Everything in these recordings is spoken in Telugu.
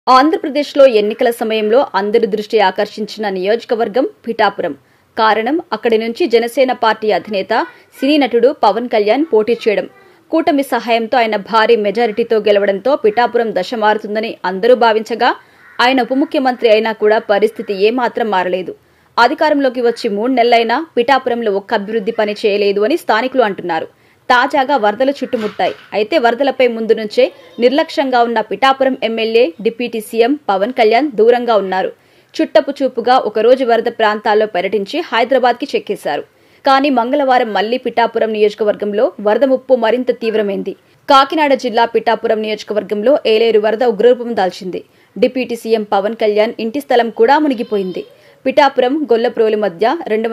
ఆంధ్రప్రదేశ్లో ఎన్నికల సమయంలో అందరి దృష్టి ఆకర్షించిన నియోజకవర్గం పిఠాపురం. కారణం అక్కడి నుంచి జనసేన పార్టీ అధినేత సినీ నటుడు పవన్ కళ్యాణ్ పోటీ చేయడం. కూటమి సహాయంతో ఆయన భారీ మెజారిటీతో గెలవడంతో పిఠాపురం దశ మారుతుందని అందరూ భావించగా ఆయన ఉప ముఖ్యమంత్రి అయినా కూడా పరిస్థితి ఏమాత్రం మారలేదు. అధికారంలోకి వచ్చి 3 నెలలైనా పిఠాపురంలో ఒక్క అభివృద్ధి పని చేయలేదు అని స్థానికులు అంటున్నారు. తాజాగా వరదలు చుట్టుముట్టాయి. అయితే వరదలపై ముందు నుంచే నిర్లక్ష్యంగా ఉన్న Pithapuram MLA deputy CM Pawan Kalyan దూరంగా ఉన్నారు. చుట్టపు చూపుగా ఒకరోజు వరద ప్రాంతాల్లో పర్యటించి హైదరాబాద్కి చెక్కేశారు. కానీ మంగళవారం మళ్లీ పిఠాపురం నియోజకవర్గంలో వరద ముప్పు మరింత తీవ్రమైంది. కాకినాడ జిల్లా పిఠాపురం నియోజకవర్గంలో ఏలేరు వరద ఉగ్రరూపం దాల్చింది. డిప్యూటీ సీఎం పవన్ కళ్యాణ్ ఇంటి స్థలం కూడా మునిగిపోయింది. పిఠాపురం గొల్లప్రోలు మధ్య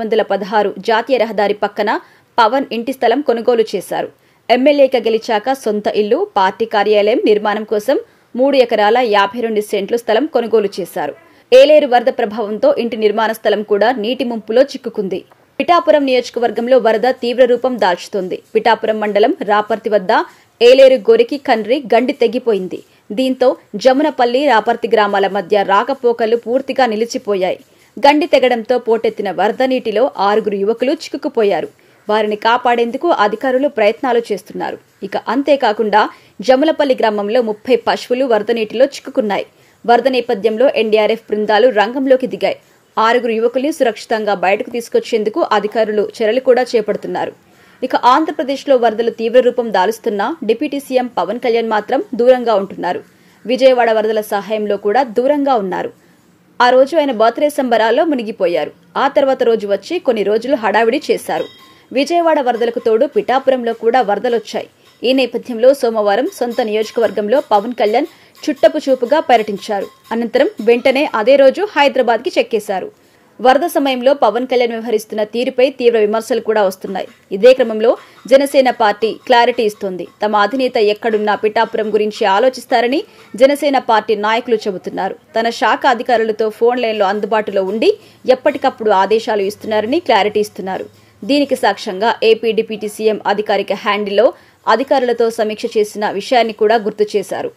216 జాతీయ రహదారి పక్కన పవన్ ఇంటి స్థలం కొనుగోలు చేశారు. ఎమ్మెల్యేగా గెలిచాక సొంత ఇల్లు, పార్టీ కార్యాలయం నిర్మాణం కోసం 3 ఎకరాల 52 సెంట్లు స్థలం కొనుగోలు చేశారు. ఏలేరు వరద ప్రభావంతో ఇంటి నిర్మాణ స్థలం కూడా నీటి ముంపులో చిక్కుకుంది. పిఠాపురం నియోజకవర్గంలో వరద తీవ్ర రూపం దాల్చుతోంది. పిఠాపురం మండలం రాపర్తి వద్ద ఏలేరు గొరికి కండ్రి గండి తెగిపోయింది. దీంతో జమునపల్లి, రాపర్తి గ్రామాల మధ్య రాకపోకలు పూర్తిగా నిలిచిపోయాయి. గండి తెగడంతో పోటెత్తిన వరద నీటిలో 6 యువకులు చిక్కుకుపోయారు. వారిని కాపాడేందుకు అధికారులు ప్రయత్నాలు చేస్తున్నారు. ఇక అంతేకాకుండా జములపల్లి గ్రామంలో 30 పశువులు వరద నీటిలో చిక్కుకున్నాయి. వరద నేపథ్యంలో ఎన్డీఆర్ఎఫ్ బృందాలు రంగంలోకి దిగాయి. 6 యువకుల్ని సురక్షితంగా బయటకు తీసుకొచ్చేందుకు అధికారులు చర్యలు కూడా చేపడుతున్నారు. ఇక ఆంధ్రప్రదేశ్లో వరదలు తీవ్ర రూపం దాలుస్తున్న డిప్యూటీ సీఎం పవన్ కళ్యాణ్ మాత్రం దూరంగా ఉంటున్నారు. విజయవాడ వరదల సహాయంలో కూడా దూరంగా ఉన్నారు. ఆ రోజు ఆయన బర్త్డే సంబరాల్లో మునిగిపోయారు. ఆ తర్వాత రోజు వచ్చి కొన్ని రోజులు హడావిడి చేశారు. విజయవాడ వరదలకు తోడు పిఠాపురంలో కూడా వరదలొచ్చాయి. ఈ నేపథ్యంలో సోమవారం సొంత నియోజకవర్గంలో పవన్ కళ్యాణ్ చుట్టపు చూపుగా పర్యటించారు. అనంతరం వెంటనే అదే రోజు హైదరాబాద్కి చెక్కేశారు. వరద సమయంలో పవన్ కళ్యాణ్ వ్యవహరిస్తున్న తీరుపై తీవ్ర విమర్శలు కూడా వస్తున్నాయి. ఇదే క్రమంలో జనసేన పార్టీ క్లారిటీ ఇస్తోంది. తమ అధినేత ఎక్కడున్నా పిఠాపురం గురించి ఆలోచిస్తారని జనసేన పార్టీ నాయకులు చెబుతున్నారు. తన శాఖ అధికారులతో ఫోన్ లైన్లో అందుబాటులో ఉండి ఎప్పటికప్పుడు ఆదేశాలు ఇస్తున్నారని క్లారిటీ ఇస్తున్నారు. దీనికి సాక్ష్యంగా ఏపీ డిప్యూటీ సీఎం అధికారిక హ్యాండిల్లో అధికారులతో సమీక్ష చేసిన విషయాన్ని కూడా గుర్తు చేశారు.